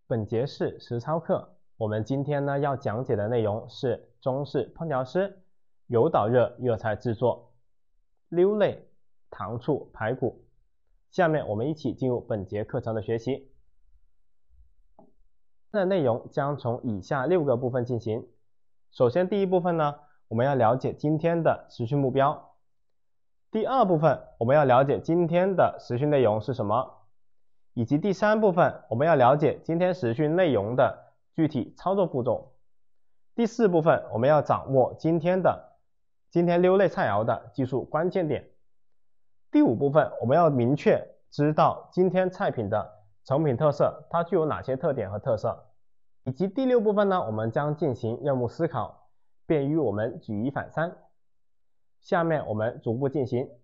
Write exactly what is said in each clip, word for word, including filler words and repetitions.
本节是实操课，我们今天呢要讲解的内容是中式烹调师油导热粤菜制作溜类糖醋排骨。下面我们一起进入本节课程的学习。的内容将从以下六个部分进行。首先第一部分呢，我们要了解今天的时训目标。第二部分我们要了解今天的时训内容是什么。以及第三部分，我们要了解今天时训内容的具体操作步骤。第四部分，我们要掌握今天的今天溜类菜肴的技术关键点。第五部分，我们要明确知道今天菜品的成品特色，它具有哪些特点和特色。以及第六部分呢，我们将进行任务思考，便于我们举一反三。下面我们逐步进行。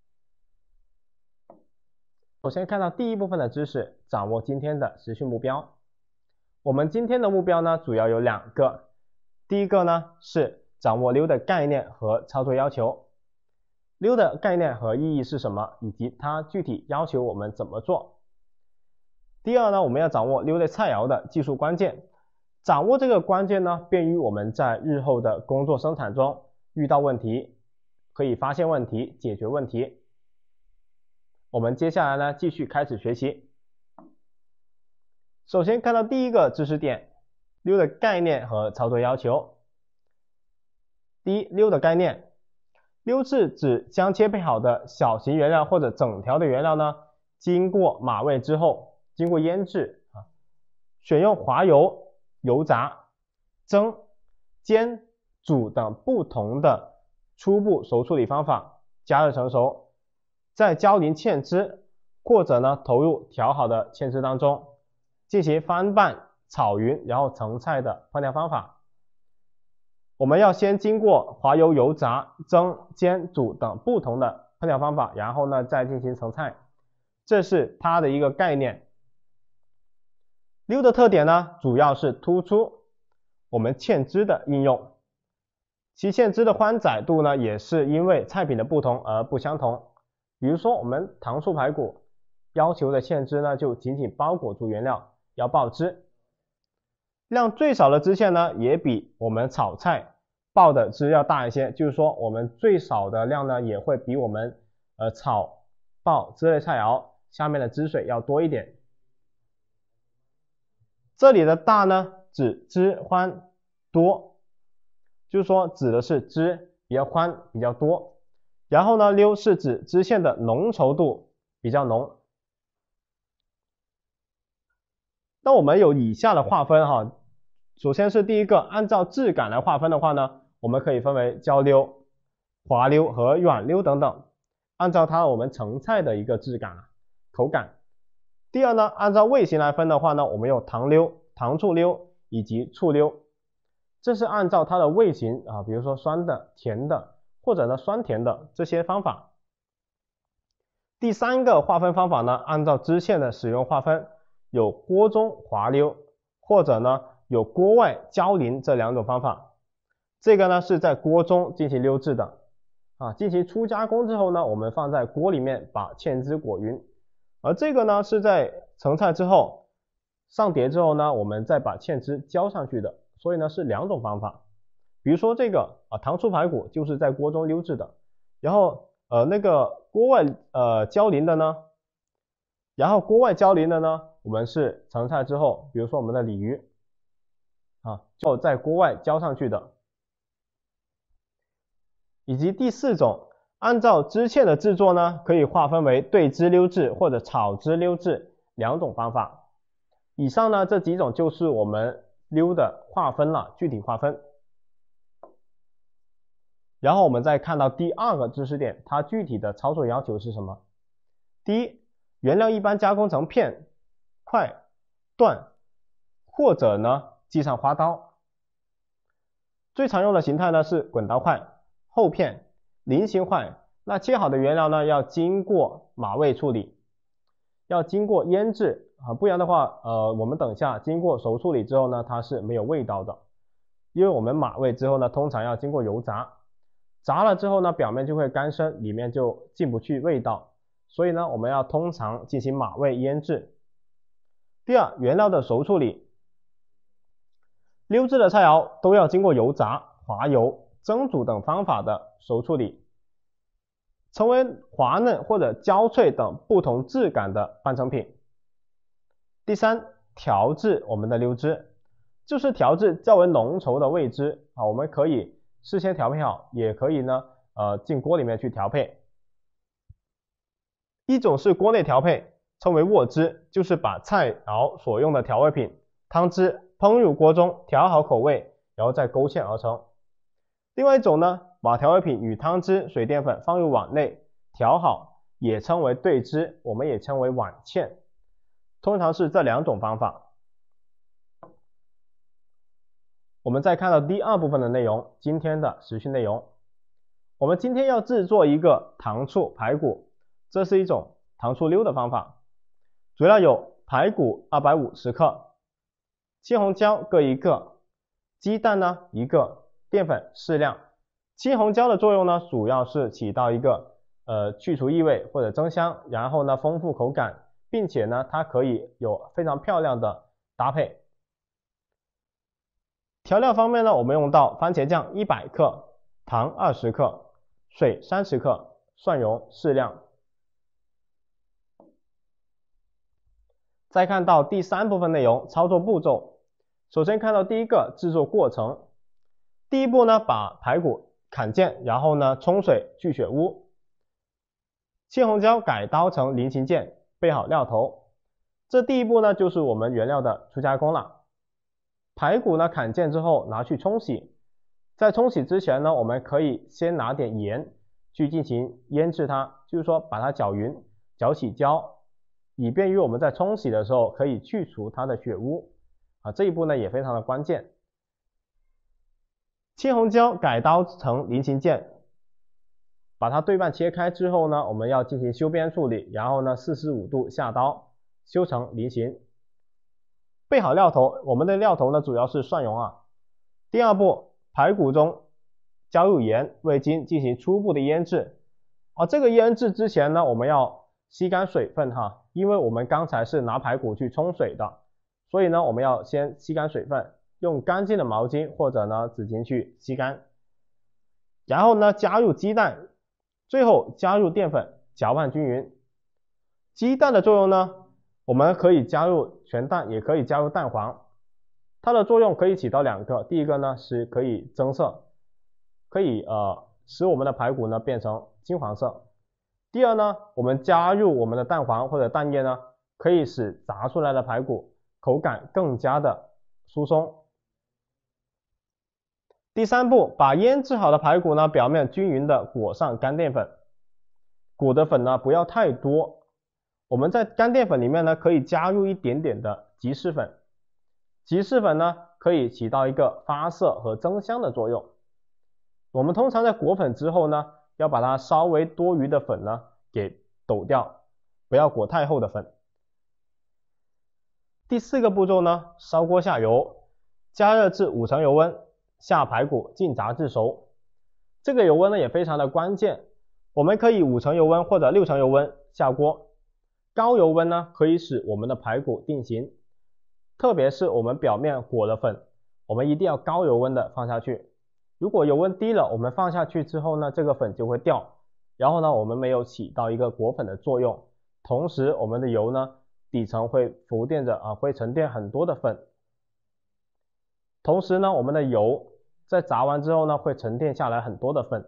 首先看到第一部分的知识，掌握今天的时训目标。我们今天的目标呢，主要有两个。第一个呢，是掌握溜的概念和操作要求。溜的概念和意义是什么，以及它具体要求我们怎么做。第二呢，我们要掌握溜类菜肴的技术关键。掌握这个关键呢，便于我们在日后的工作生产中遇到问题，可以发现问题，解决问题。我们接下来呢，继续开始学习。首先看到第一个知识点，溜的概念和操作要求。第一，溜的概念。溜是指将切配好的小型原料或者整条的原料呢，经过码味之后，经过腌制啊，选用滑油、油炸、蒸、煎、煮等不同的初步熟处理方法，加热成熟。在浇淋芡汁，或者呢投入调好的芡汁当中，进行翻拌、炒匀，然后成菜的烹调方法。我们要先经过滑油、油炸、蒸、煎、煮等不同的烹调方法，然后呢再进行成菜，这是它的一个概念。溜的特点呢，主要是突出我们芡汁的应用，其芡汁的欢载度呢，也是因为菜品的不同而不相同。比如说我们糖醋排骨要求的芡汁呢，就紧紧包裹住原料，要爆汁。量最少的汁芡呢，也比我们炒菜爆的汁要大一些，就是说我们最少的量呢，也会比我们呃炒爆汁类菜肴下面的汁水要多一点。这里的大呢，指汁欢多，就是说指的是汁比较欢比较多。然后呢，溜是指汁芡的浓稠度比较浓。那我们有以下的划分哈，首先是第一个，按照质感来划分的话呢，我们可以分为焦溜、滑溜和软溜等等，按照它我们成菜的一个质感、口感。第二呢，按照味型来分的话呢，我们有糖溜、糖醋溜以及醋溜，这是按照它的味型啊，比如说酸的、甜的，或者呢酸甜的这些方法。第三个划分方法呢，按照汁芡的使用划分，有锅中滑溜，或者呢有锅外浇淋这两种方法。这个呢是在锅中进行溜制的啊，进行初加工之后呢，我们放在锅里面把芡汁裹匀。而这个呢是在成菜之后上碟之后呢，我们再把芡汁浇上去的，所以呢是两种方法。比如说这个啊糖醋排骨就是在锅中溜制的，然后呃那个锅外呃浇淋的呢，然后锅外浇淋的呢，我们是成菜之后，比如说我们的鲤鱼啊，就在锅外浇上去的。以及第四种，按照汁芡的制作呢，可以划分为对汁溜制或者炒汁溜制两种方法。以上呢这几种就是我们溜的划分了，具体划分。然后我们再看到第二个知识点，它具体的操作要求是什么？第一，原料一般加工成片、块、段，或者呢系上花刀。最常用的形态呢是滚刀块、厚片、菱形块。那切好的原料呢要经过码味处理，要经过腌制啊，不然的话呃我们等一下经过熟处理之后呢，它是没有味道的。因为我们码味之后呢，通常要经过油炸。炸了之后呢，表面就会干生，里面就进不去味道，所以呢，我们要通常进行码味腌制。 第二，原料的熟处理。溜制的菜肴都要经过油炸、滑油、蒸煮等方法的熟处理，成为滑嫩或者焦脆等不同质感的半成品。第三，调制我们的溜汁，就是调制较为浓稠的味汁啊，我们可以事先调配好，也可以呢呃进锅里面去调配。一种是锅内调配，称为握汁，就是把菜肴所用的调味品、汤汁烹入锅中，调好口味，然后再勾芡而成。另外一种呢，把调味品与汤汁、水淀粉放入碗内调好，也称为对汁，我们也称为碗芡。通常是这两种方法。我们再看到第二部分的内容，今天的实训内容。我们今天要制作一个糖醋排骨，这是一种糖醋溜的方法，主要有排骨二百五十克，青红椒各一个，鸡蛋呢一个，淀粉适量。青红椒的作用呢，主要是起到一个呃去除异味或者增香，然后呢丰富口感，并且呢它可以有非常漂亮的搭配。调料方面呢，我们用到番茄酱一百克，糖二十克，水三十克，蒜蓉适量。再看到第三部分内容，操作步骤。首先看到第一个制作过程。第一步呢，把排骨砍件，然后呢冲水去血污。青红椒改刀成菱形件，备好料头。这第一步呢，就是我们原料的初加工了。排骨呢砍件之后拿去冲洗，在冲洗之前呢，我们可以先拿点盐去进行腌制它，就是说把它搅匀，搅起胶，以便于我们在冲洗的时候可以去除它的血污啊，这一步呢也非常的关键。青红椒改刀成菱形件，把它对半切开之后呢，我们要进行修边处理，然后呢四十五度下刀修成菱形。备好料头，我们的料头呢主要是蒜蓉啊。第二步，排骨中加入盐、味精进行初步的腌制啊。这个腌制之前呢，我们要吸干水分哈，因为我们刚才是拿排骨去冲水的，所以呢我们要先吸干水分，用干净的毛巾或者呢纸巾去吸干。然后呢加入鸡蛋，最后加入淀粉，搅拌均匀。鸡蛋的作用呢，我们可以加入全蛋，也可以加入蛋黄，它的作用可以起到两个，第一个呢是可以增色，可以呃使我们的排骨呢变成金黄色。第二呢，我们加入我们的蛋黄或者蛋液呢，可以使炸出来的排骨口感更加的疏松。第三步，把腌制好的排骨呢表面均匀的裹上干淀粉，裹的粉呢不要太多。我们在干淀粉里面呢，可以加入一点点的吉士粉，吉士粉呢可以起到一个发色和增香的作用。我们通常在裹粉之后呢，要把它稍微多余的粉呢给抖掉，不要裹太厚的粉。第四个步骤呢，烧锅下油，加热至五成油温，下排骨浸炸至熟。这个油温呢也非常的关键，我们可以五成油温或者六成油温下锅。高油温呢可以使我们的排骨定型，特别是我们表面裹了粉，我们一定要高油温的放下去。如果油温低了，我们放下去之后呢，这个粉就会掉，然后呢我们没有起到一个裹粉的作用，同时我们的油呢底层会浮垫着啊，会沉淀很多的粉，同时呢我们的油在炸完之后呢会沉淀下来很多的粉。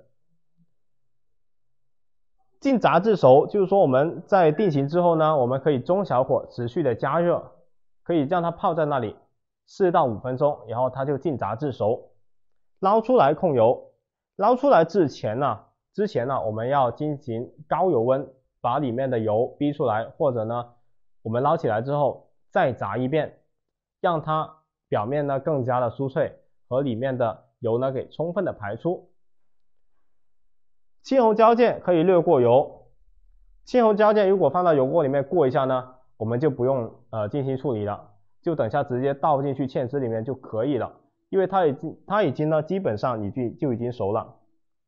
浸炸至熟，就是说我们在定型之后呢，我们可以中小火持续的加热，可以让它泡在那里四到五分钟，然后它就浸炸至熟。捞出来控油，捞出来之前呢，之前呢我们要进行高油温，把里面的油逼出来，或者呢我们捞起来之后再炸一遍，让它表面呢更加的酥脆，和里面的油呢给充分的排出。青红椒件可以略过油，青红椒件如果放到油锅里面过一下呢，我们就不用呃进行处理了，就等下直接倒进去芡汁里面就可以了，因为它已经它已经呢基本上已经就已经熟了。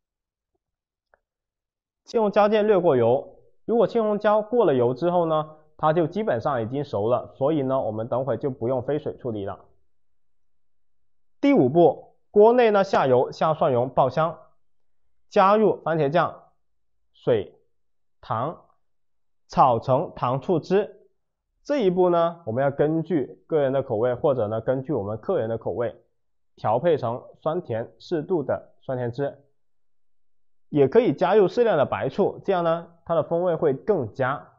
青红椒件略过油，如果青红椒过了油之后呢， 它就基本上已经熟了，所以呢，我们等会就不用飞水处理了。第五步，锅内呢下油，下蒜蓉爆香，加入番茄酱、水、糖，炒成糖醋汁。这一步呢，我们要根据个人的口味，或者呢根据我们客人的口味，调配成酸甜适度的酸甜汁。也可以加入适量的白醋，这样呢它的风味会更佳。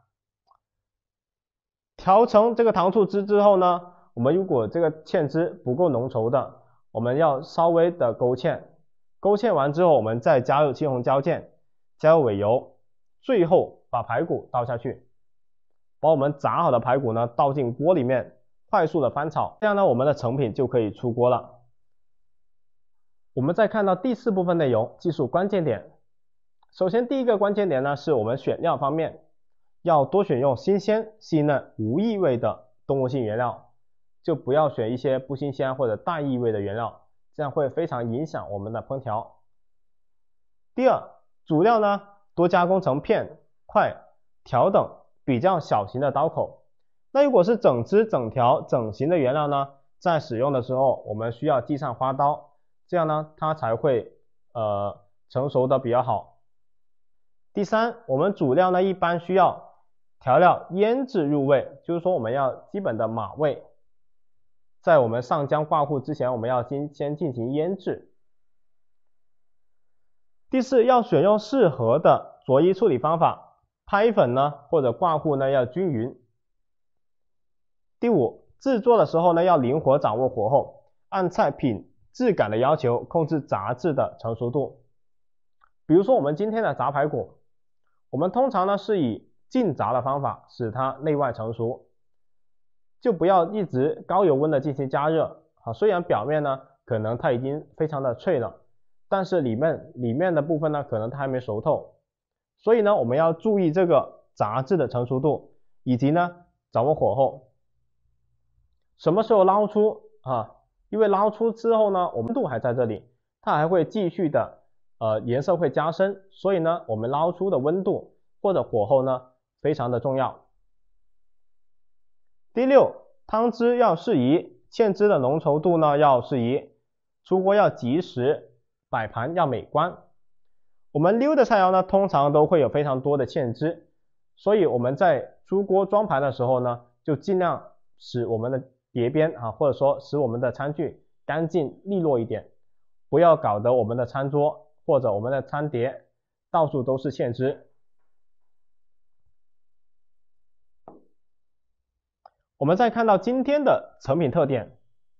调成这个糖醋汁之后呢，我们如果这个芡汁不够浓稠的，我们要稍微的勾芡，勾芡完之后，我们再加入青红椒酱，加入尾油，最后把排骨倒下去，把我们炸好的排骨呢倒进锅里面，快速的翻炒，这样呢我们的成品就可以出锅了。我们再看到第四部分内容，技术关键点。首先第一个关键点呢是我们选料方面，要多选用新鲜、细嫩、无异味的动物性原料，就不要选一些不新鲜或者带异味的原料，这样会非常影响我们的烹调。第二，主料呢多加工成片、块、条等比较小型的刀口。那如果是整只、整条、整形的原料呢，在使用的时候我们需要系上花刀，这样呢它才会呃成熟的比较好。第三，我们主料呢一般需要调料腌制入味，就是说我们要基本的码味，在我们上浆挂糊之前，我们要先先进行腌制。第四，要选用适合的佐衣处理方法，拍粉呢或者挂糊呢要均匀。第五，制作的时候呢要灵活掌握火候，按菜品质感的要求控制炸制的成熟度。比如说我们今天的炸排骨，我们通常呢是以浸炸的方法使它内外成熟，就不要一直高油温的进行加热啊。虽然表面呢可能它已经非常的脆了，但是里面里面的部分呢可能它还没熟透，所以呢我们要注意这个炸制的成熟度，以及呢掌握火候。什么时候捞出啊？因为捞出之后呢，我们温度还在这里，它还会继续的呃颜色会加深，所以呢我们捞出的温度或者火候呢非常的重要。第六，汤汁要适宜，芡汁的浓稠度呢要适宜，出锅要及时，摆盘要美观。我们溜的菜肴呢通常都会有非常多的芡汁，所以我们在出锅装盘的时候呢，就尽量使我们的碟边啊，或者说使我们的餐具干净利落一点，不要搞得我们的餐桌或者我们的餐碟到处都是芡汁。我们再看到今天的成品特点，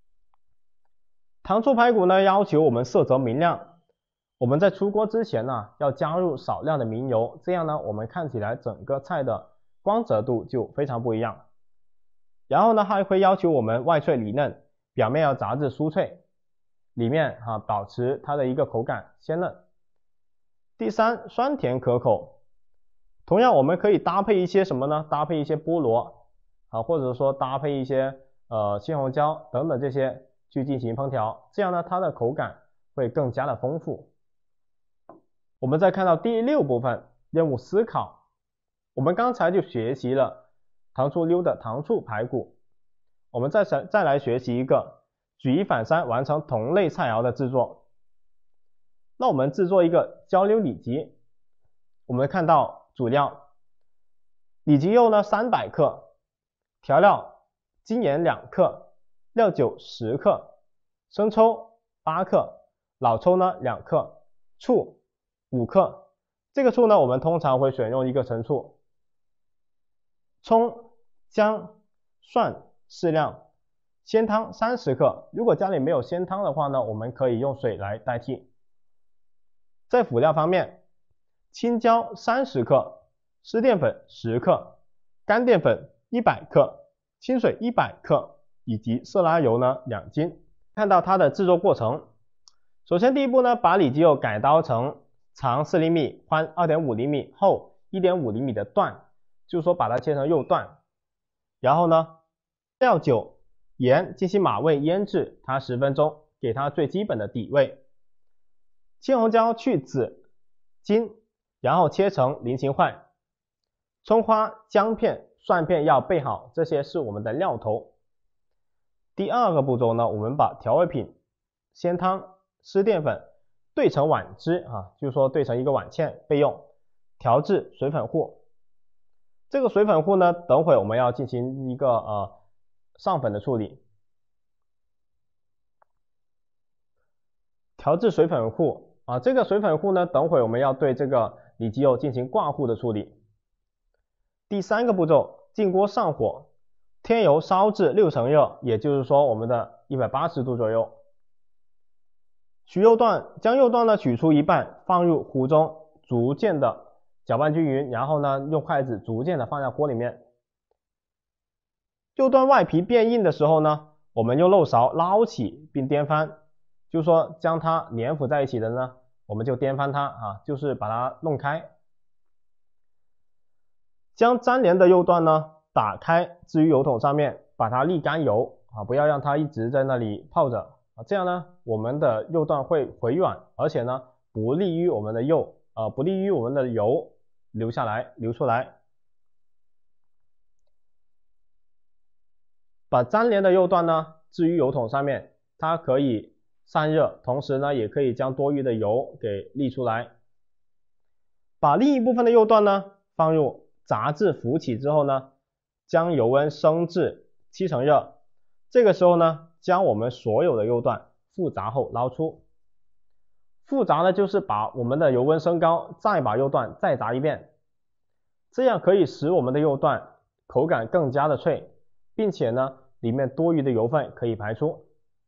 糖醋排骨呢要求我们色泽明亮，我们在出锅之前呢要加入少量的明油，这样呢我们看起来整个菜的光泽度就非常不一样。然后呢还会要求我们外脆里嫩，表面要炸至酥脆，里面啊保持它的一个口感鲜嫩。第三，酸甜可口，同样我们可以搭配一些什么呢？搭配一些菠萝啊，或者说搭配一些呃青红椒等等这些去进行烹调，这样呢它的口感会更加的丰富。我们再看到第六部分，任务思考。我们刚才就学习了糖醋溜的糖醋排骨，我们再再来学习一个举一反三完成同类菜肴的制作。那我们制作一个焦溜里脊，我们看到主料，里脊肉呢三百克，调料精盐两克，料酒十克，生抽八克，老抽呢两克，醋五克。这个醋呢我们通常会选用一个陈醋。葱、姜、蒜适量，鲜汤三十克，如果家里没有鲜汤的话呢，我们可以用水来代替。在辅料方面，青椒三十克，湿淀粉十克，干淀粉一百克，清水一百克，以及色拉油呢两斤。看到它的制作过程，首先第一步呢，把里脊肉改刀成长四厘米、宽二点五厘米、厚一点五厘米的段，就是说把它切成肉段，然后呢，料酒、盐进行码味腌制它十分钟，给它最基本的底味。青红椒去籽、筋，然后切成菱形块。葱花、姜片蒜片要备好，这些是我们的料头。第二个步骤呢，我们把调味品、鲜汤、湿淀粉兑成碗汁啊，就是说兑成一个碗芡备用。调制水粉糊，这个水粉糊呢，等会我们要进行一个呃上粉的处理。调制水粉糊啊，这个水粉糊呢，等会我们要对这个里脊肉进行挂糊的处理。第三个步骤，进锅上火，添油烧至六成热，也就是说我们的一百八十度左右。取肉段，将肉段呢取出一半，放入壶中，逐渐的搅拌均匀，然后呢用筷子逐渐的放在锅里面。肉段外皮变硬的时候呢，我们用漏勺捞起并颠翻。就是说将它粘附在一起的呢，我们就颠翻它啊，就是把它弄开。将粘连的肉段呢打开置于油桶上面，把它沥干油啊，不要让它一直在那里泡着啊，这样呢我们的肉段会回软，而且呢不利于我们的肉啊、呃，不利于我们的油流下来流出来。把粘连的肉段呢置于油桶上面，它可以散热，同时呢也可以将多余的油给沥出来。把另一部分的肉段呢放入炸至浮起之后呢，将油温升至七成热。这个时候呢，将我们所有的肉段复炸后捞出。复炸呢就是把我们的油温升高，再把肉段再炸一遍，这样可以使我们的肉段口感更加的脆，并且呢里面多余的油分可以排出。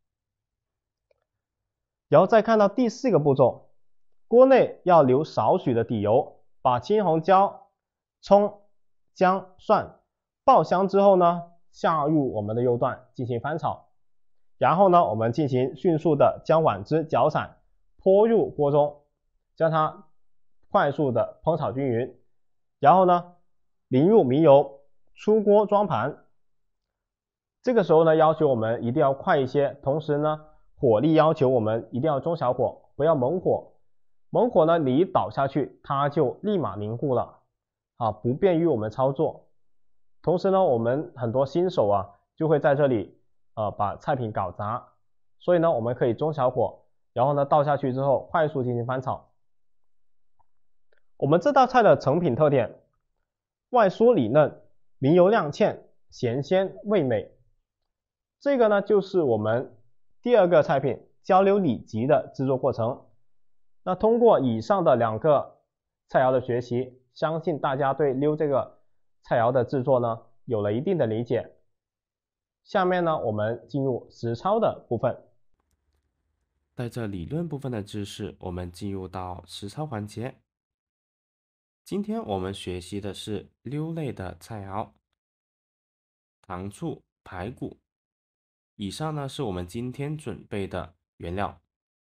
然后再看到第四个步骤，锅内要留少许的底油，把青红椒、葱、姜、蒜爆香之后呢，下入我们的肉段进行翻炒。然后呢，我们进行迅速的将碗汁搅散，泼入锅中，将它快速的烹炒均匀。然后呢，淋入明油，出锅装盘。这个时候呢，要求我们一定要快一些，同时呢，火力要求我们一定要中小火，不要猛火。猛火呢，你一倒下去，它就立马凝固了，啊，不便于我们操作。同时呢，我们很多新手啊，就会在这里呃把菜品搞砸，所以呢，我们可以中小火，然后呢倒下去之后，快速进行翻炒。我们这道菜的成品特点，外酥里嫩，明油亮芡，咸鲜味美。这个呢就是我们第二个菜品焦溜里脊的制作过程。那通过以上的两个菜肴的学习，相信大家对溜这个菜肴的制作呢有了一定的理解。下面呢我们进入实操的部分。 带着理论部分的知识，我们进入到实操环节。今天我们学习的是溜类的菜肴，糖醋排骨。以上呢是我们今天准备的原料。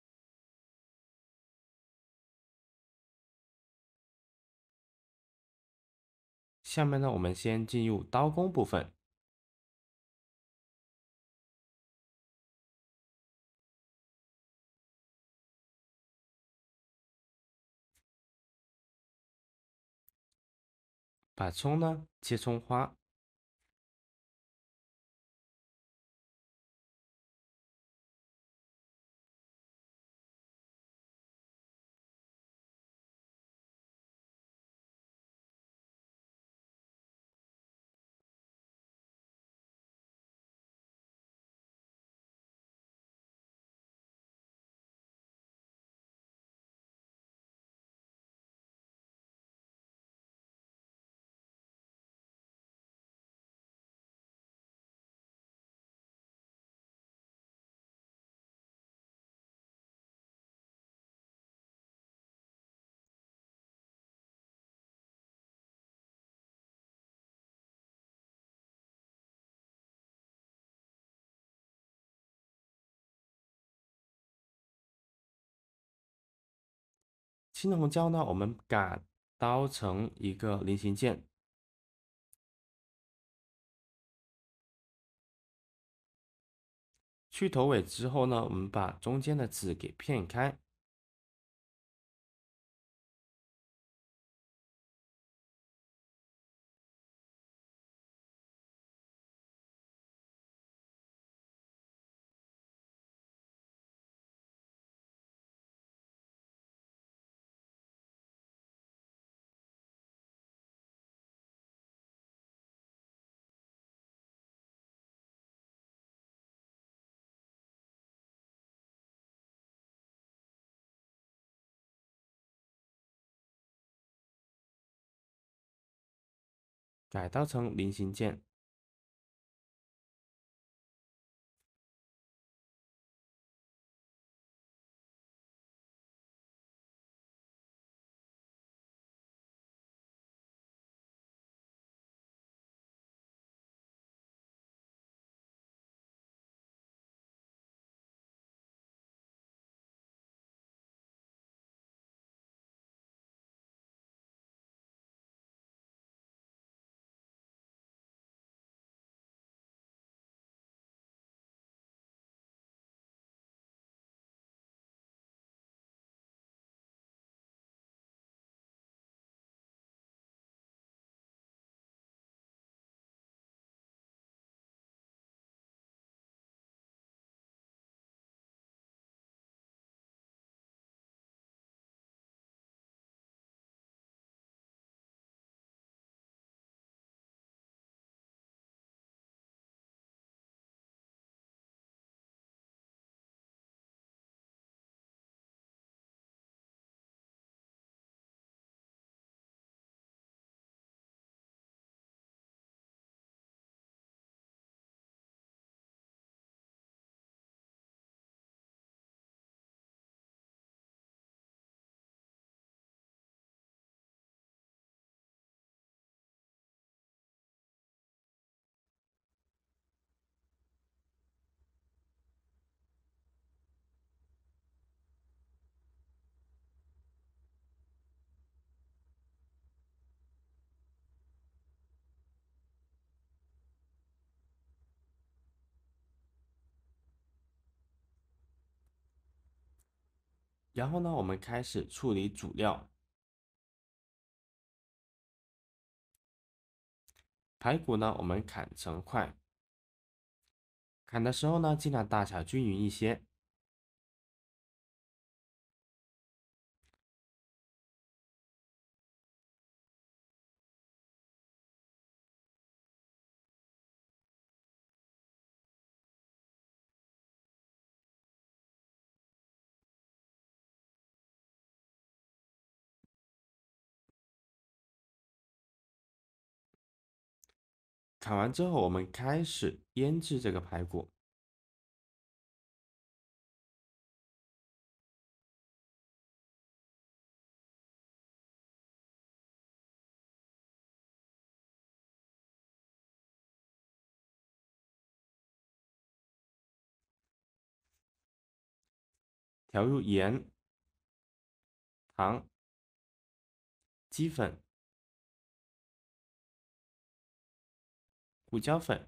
下面呢，我们先进入刀工部分。把葱呢切葱花，青红椒呢，我们把刀成一个菱形件。去头尾之后呢，我们把中间的籽给片开。 改刀成菱形件。然后呢，我们开始处理主料。排骨呢，我们砍成块，砍的时候呢，尽量大小均匀一些。砍完之后，我们开始腌制这个排骨。调入盐、糖、鸡粉、胡椒粉，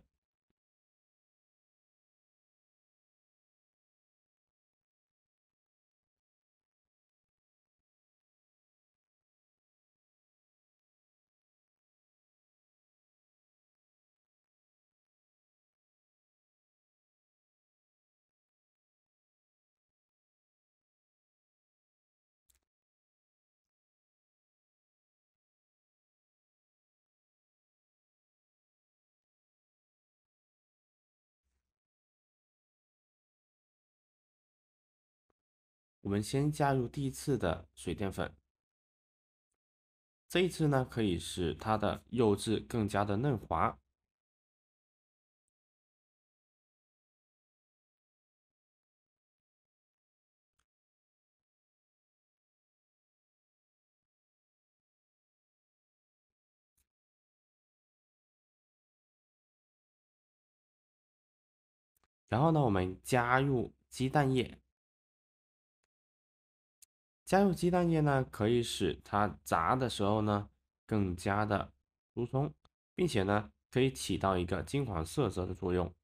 我们先加入第一次的水淀粉，这一次呢可以使它的肉质更加的嫩滑。然后呢，我们加入鸡蛋液，加入鸡蛋液呢，可以使它炸的时候呢更加的疏松，并且呢可以起到一个金黄色泽的作用。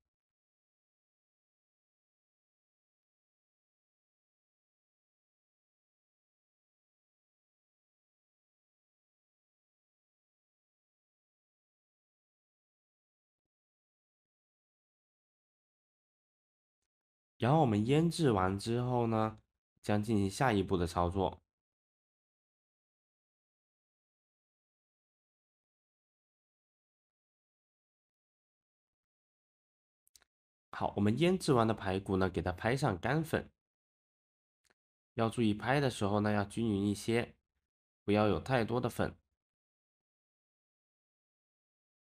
然后我们腌制完之后呢，将进行下一步的操作。好，我们腌制完的排骨呢，给它拍上干粉，要注意拍的时候呢要均匀一些，不要有太多的粉。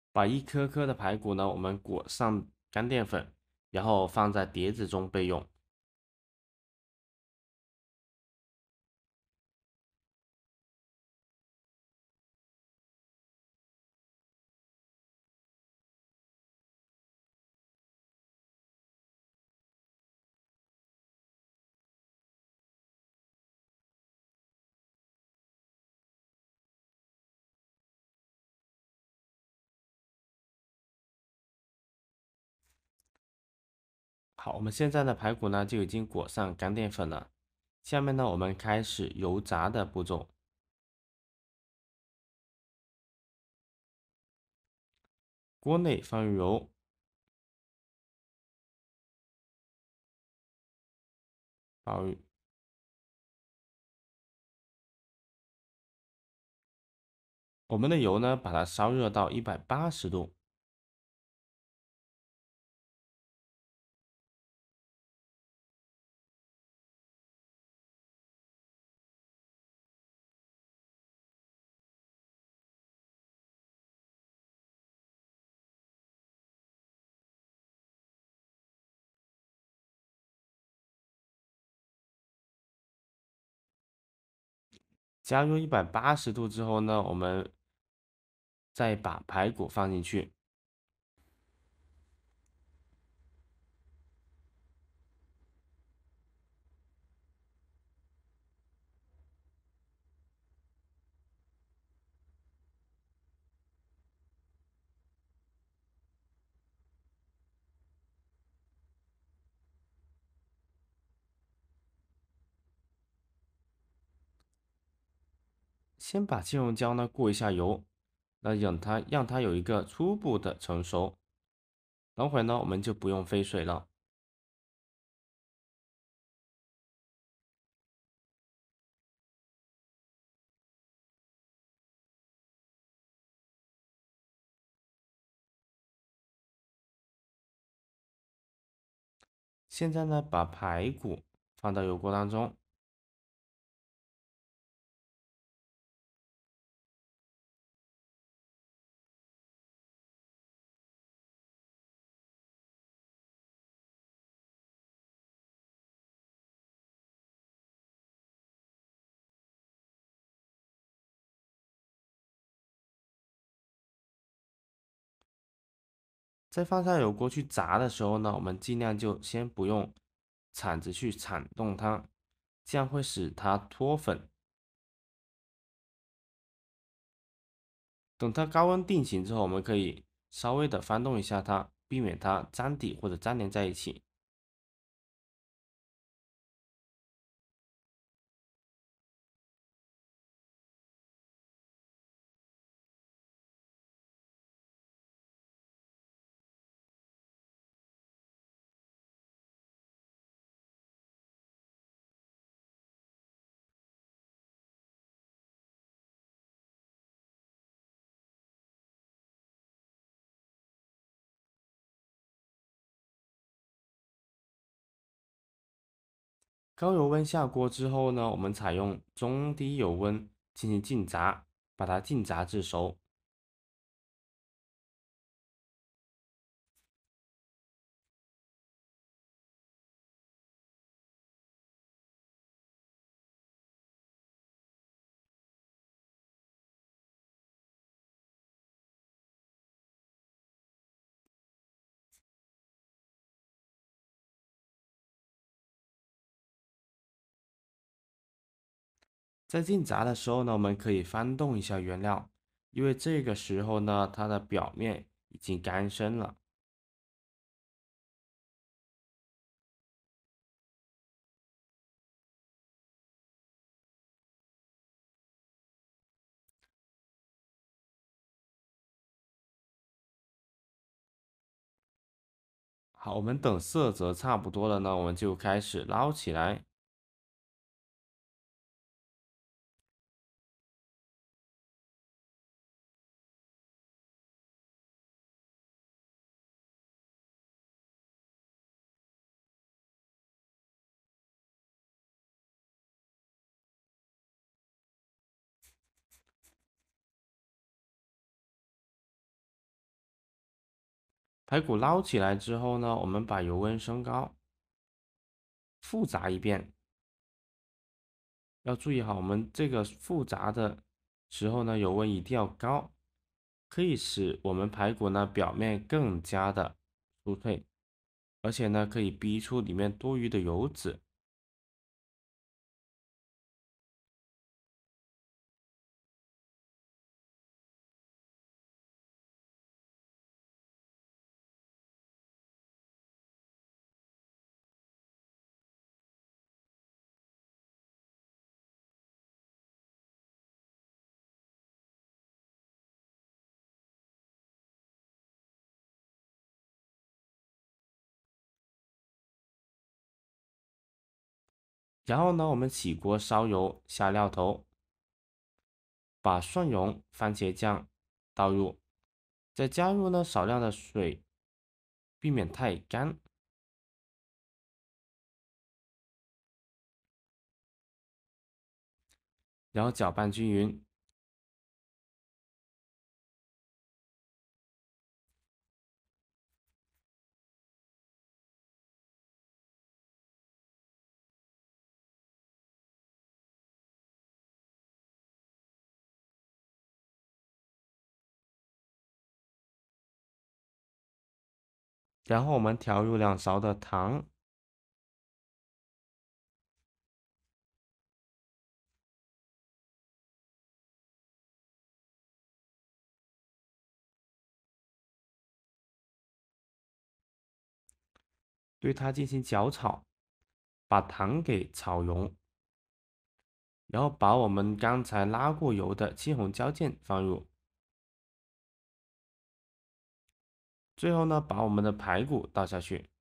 把一颗颗的排骨呢，我们裹上干淀粉，然后放在碟子中备用。好，我们现在的排骨呢就已经裹上干淀粉了。下面呢，我们开始油炸的步骤。锅内放入油，放入我们的油呢，把它烧热到一百八十度。加入一百八十度之后呢，我们再把排骨放进去。先把青红椒呢过一下油，那让它让它有一个初步的成熟。等会呢，我们就不用飞水了。现在呢，把排骨放到油锅当中，在放下油锅去炸的时候呢，我们尽量就先不用铲子去铲动它，这样会使它脱粉。等它高温定型之后，我们可以稍微的翻动一下它，避免它粘底或者粘连在一起。高油温下锅之后呢，我们采用中低油温进行静炸，把它静炸至熟。在静炸的时候呢，我们可以翻动一下原料，因为这个时候呢，它的表面已经干身了。好，我们等色泽差不多了呢，我们就开始捞起来。 排骨捞起来之后呢，我们把油温升高，复炸一遍。要注意好，我们这个复炸的时候呢，油温一定要高，可以使我们排骨呢表面更加的酥脆，而且呢可以逼出里面多余的油脂。然后呢，我们起锅烧油，下料头，把蒜蓉、番茄酱倒入，再加入呢少量的水，避免太干，然后搅拌均匀。然后我们调入两勺的糖，对它进行搅炒，把糖给炒融，然后把我们刚才拉过油的青红椒件放入，最后呢，把我们的排骨倒下去。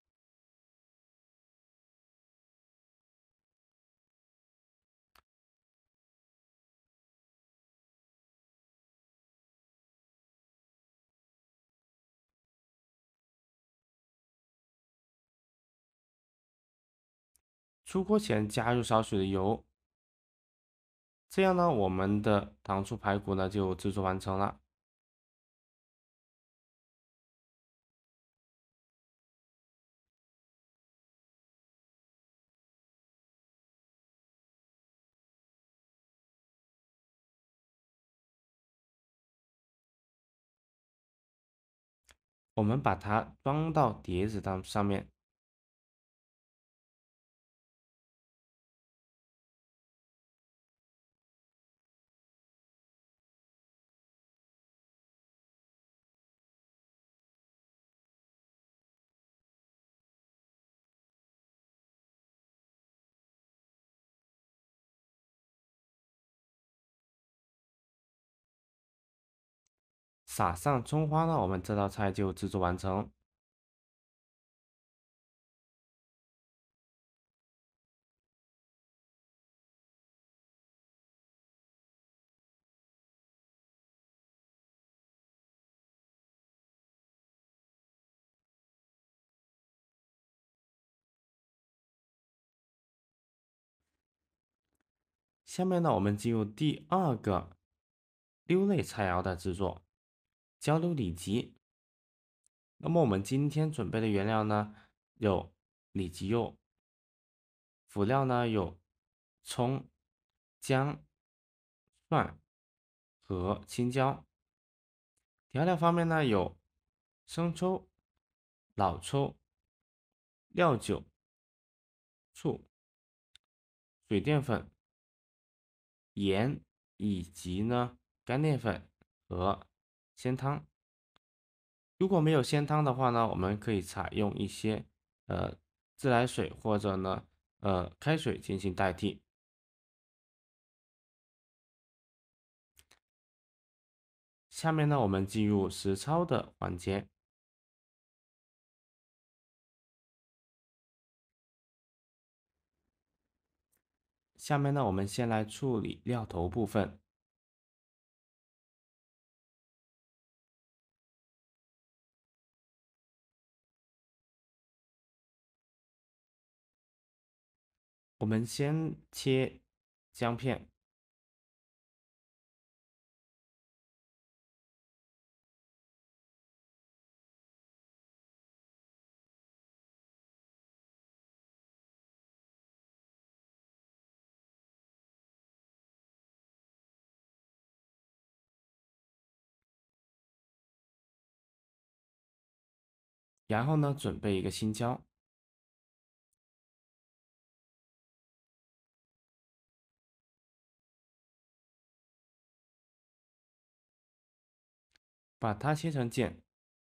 出锅前加入少许的油，这样呢，我们的糖醋排骨呢就制作完成了。我们把它装到碟子当上面，撒上葱花呢，我们这道菜就制作完成。下面呢，我们进入第二个溜类菜肴的制作，焦溜里脊。那么我们今天准备的原料呢，有里脊肉，辅料呢有葱、姜、蒜和青椒。调料方面呢有生抽、老抽、料酒、醋、水淀粉、盐以及呢干淀粉和鲜汤。如果没有鲜汤的话呢，我们可以采用一些呃自来水或者呢呃开水进行代替。下面呢，我们进入实操的环节。下面呢，我们先来处理料头部分。我们先切姜片， 然后呢，准备一个新胶，把它切成件。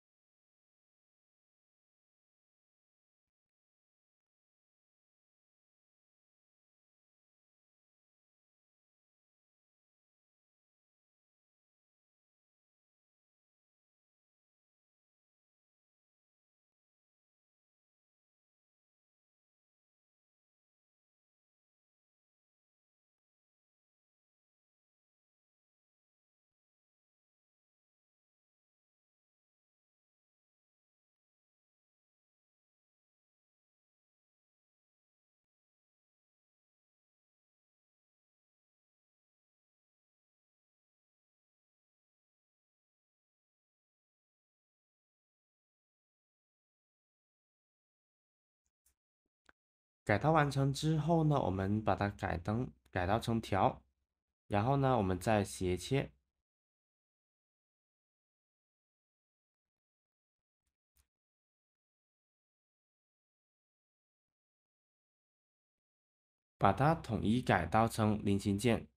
改刀完成之后呢，我们把它改灯改刀成条，然后呢，我们再斜切，把它统一改刀成菱形件。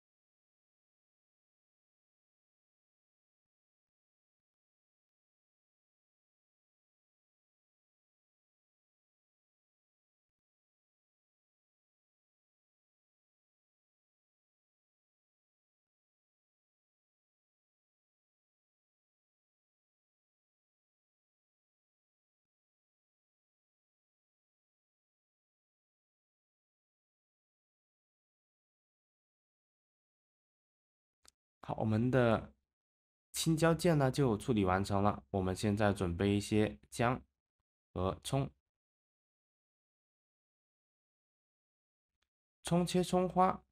好，我们的青椒件呢就处理完成了。我们现在准备一些姜和葱，葱切葱花，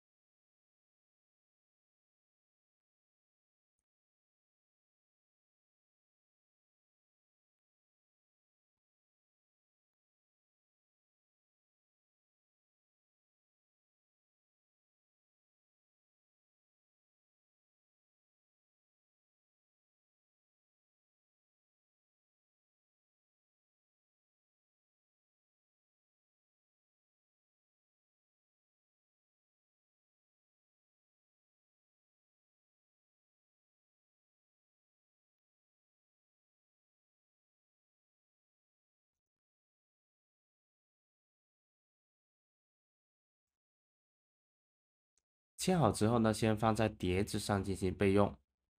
切好之后呢，先放在碟子上进行备用。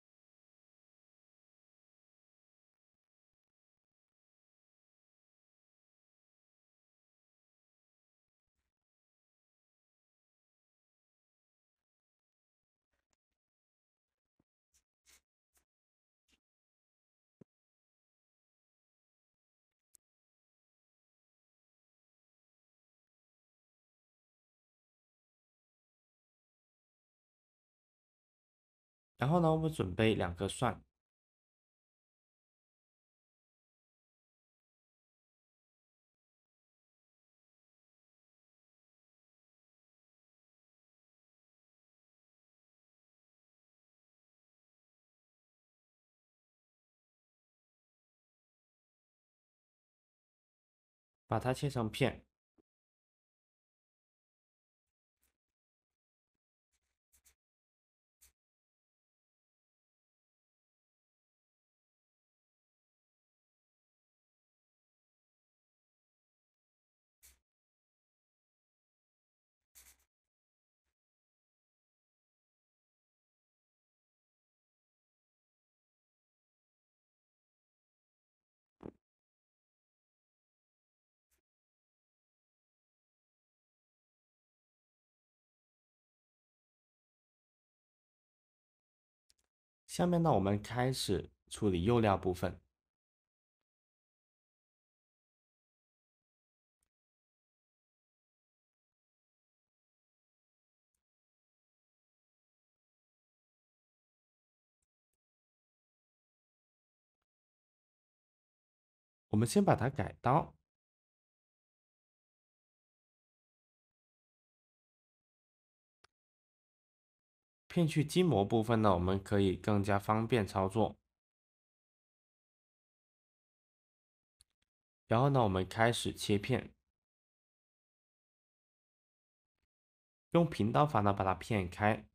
然后呢，我们准备两颗蒜，把它切成片。下面呢，我们开始处理釉料部分。我们先把它改刀，片去筋膜部分呢，我们可以更加方便操作。 然后呢，我们开始切片，用平刀法呢把它片开。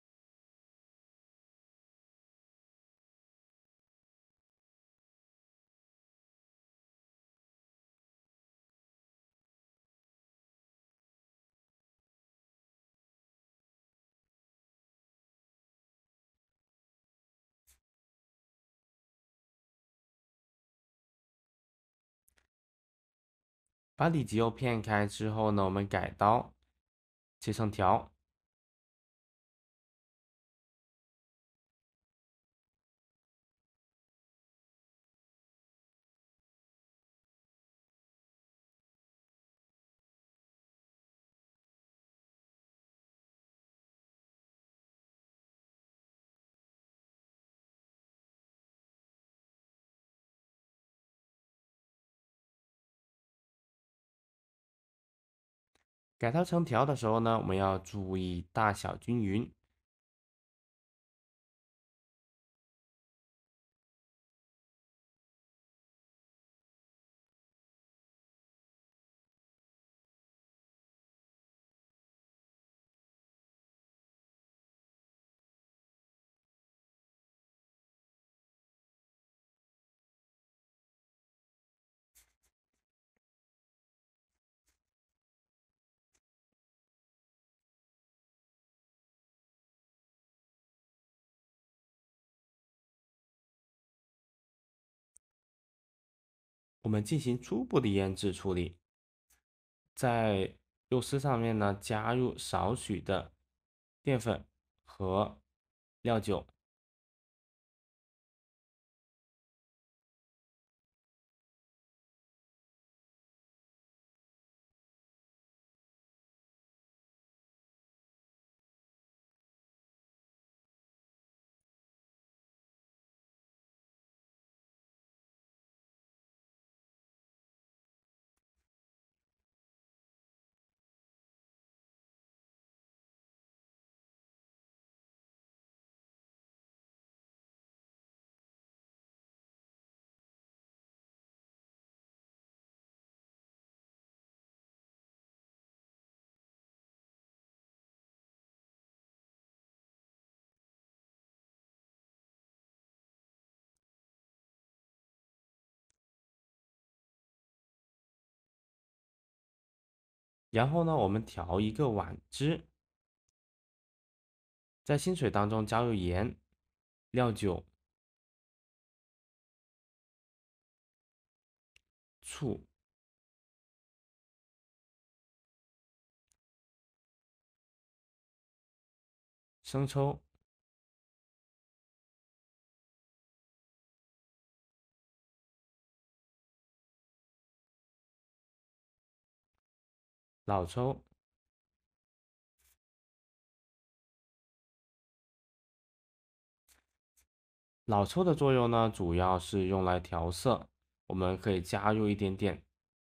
把里脊肉片开之后呢，我们改刀切成条。改刀成条的时候呢，我们要注意大小均匀。我们进行初步的腌制处理，在肉丝上面呢加入少许的淀粉和料酒，然后呢，我们调一个碗汁，在清水当中加入盐、料酒、醋、生抽、老抽。老抽的作用呢，主要是用来调色，我们可以加入一点点。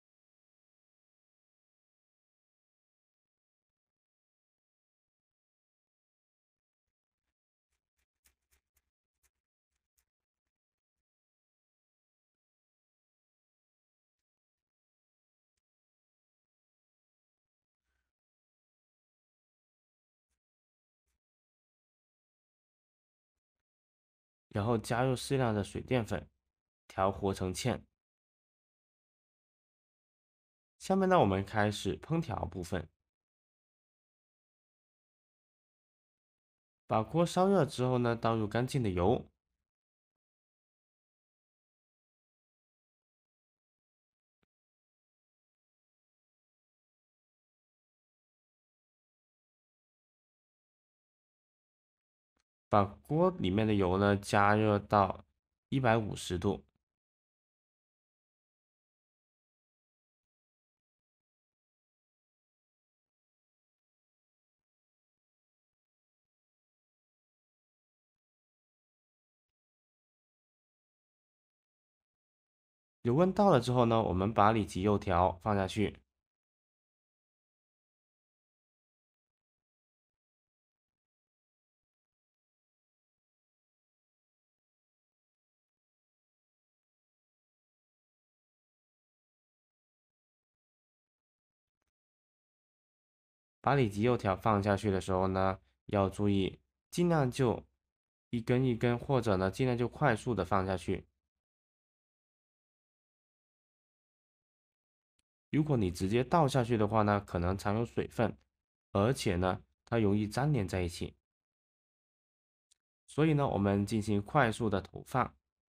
然后加入适量的水淀粉，调和成芡。下面呢，我们开始烹调部分。把锅烧热之后呢，倒入干净的油，把锅里面的油呢加热到一百五十度。油温到了之后呢，我们把里脊肉条放下去， 把里脊油条放下去的时候呢，要注意尽量就一根一根，或者呢尽量就快速的放下去。如果你直接倒下去的话呢，可能藏有水分，而且呢它容易粘连在一起。所以呢，我们进行快速的投放。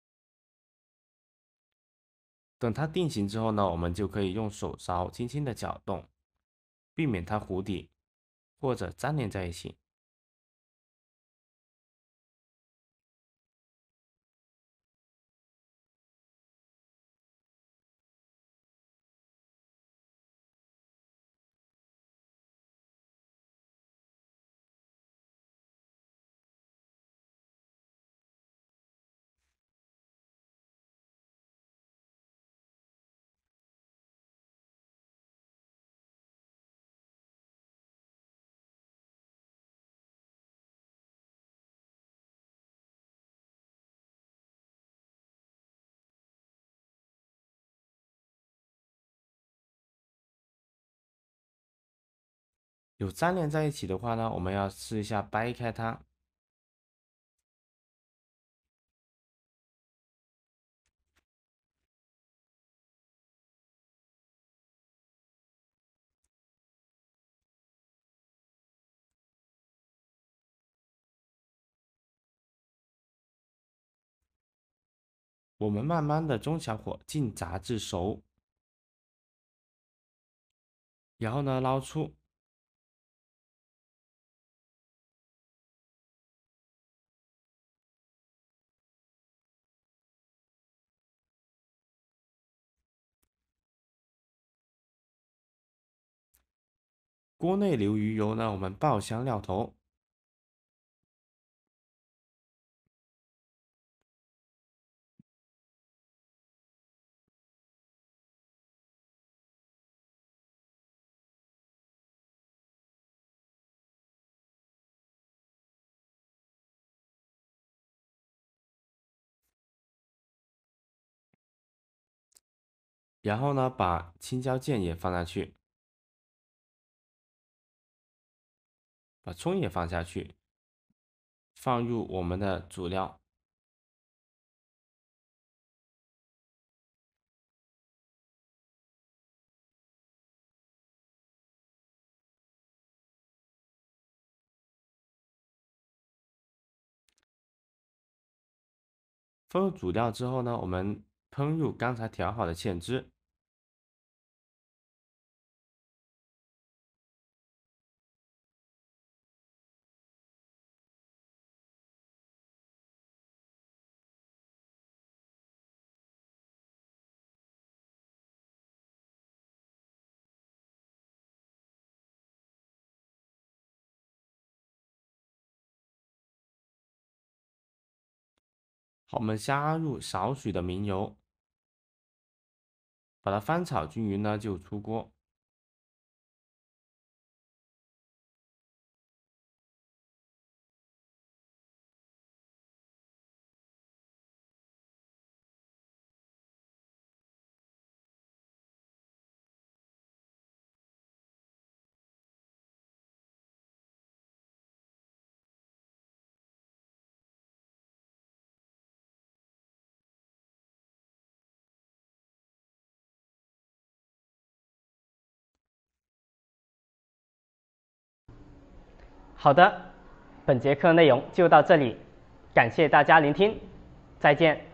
等它定型之后呢，我们就可以用手勺轻轻的搅动，避免它糊底或者粘连在一起。有粘连在一起的话呢，我们要试一下掰开它。我们慢慢的中小火静炸至熟，然后呢捞出。锅内留鱼油呢，我们爆香料头。然后呢，把青椒键也放下去，把葱也放下去，放入我们的主料。放入主料之后呢，我们烹入刚才调好的芡汁。好，我们加入少许的明油，把它翻炒均匀呢，就出锅。 好的，本节课内容就到这里，感谢大家聆听，再见。